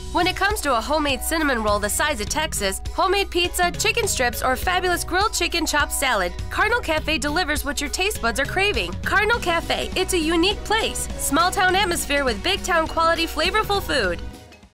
When it comes to a homemade cinnamon roll the size of Texas, homemade pizza, chicken strips, or fabulous grilled chicken chopped salad, Cardinal Cafe delivers what your taste buds are craving. Cardinal Cafe, it's a unique place. Small town atmosphere with big town quality flavorful food.